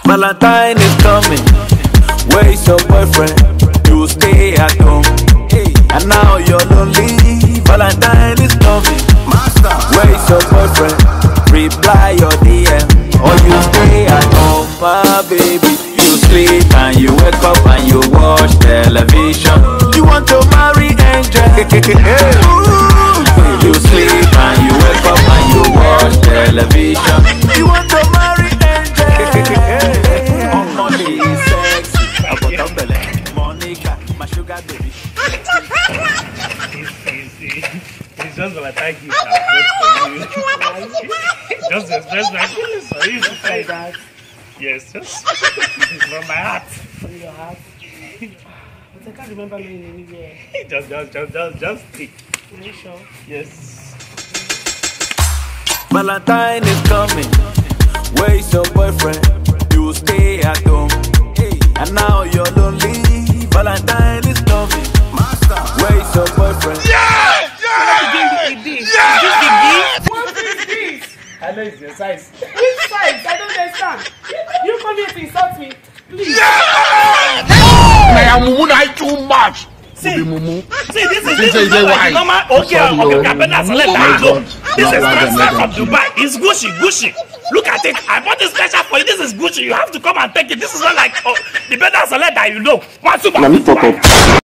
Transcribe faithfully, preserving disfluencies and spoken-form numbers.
Valentine is coming. Where is your boyfriend? You stay at home. And now you're lonely. Valentine is coming. Where is your boyfriend? Reply your D M. Or you stay at home, my baby. You sleep and you wake up and you watch television. You want to marry Angel. You sleep and you wake up and you watch television. You want to marry Angel. Money is sexy. Monica, my sugar baby. It's just Valentine gift I bought for you. Just express my feelings for you to say that. Yes, just this is from my heart. From your heart? But I can't remember knowing anywhere. Just, just, just, just, just think. Are you sure? Yes. Valentine is coming. Where is your boyfriend? You stay at home. And now you're lonely. Valentine is coming. Where is your boyfriend? Yeah! Yeah! Give me a gift. Yeah! Is this the gift? What is this? I know it's your size. Which size? I don't understand. You come here to insult me. Please. Yeah! I am Mumu too much. See, Mumu. see, this is This this is is not like why. normal. Okay, Sorry, okay, oh. okay, but that's let Oh my that go. God. This Not is like transfer them, from let them Dubai. It's Gucci, Gucci. Look at it. I bought this special for you. This is Gucci. You have to come and take it. This is not like oh, the better select that you know. One super. Let me talk up.